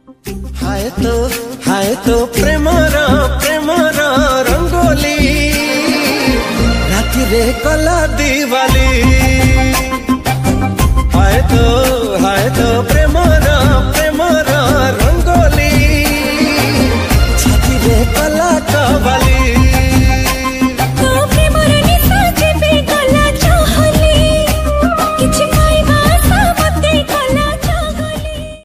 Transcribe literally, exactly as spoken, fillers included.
हाय तो हाय तो Premiere Premiere rangoli राति रे कला दिवाली। हाय तो हाय तो प्रेमर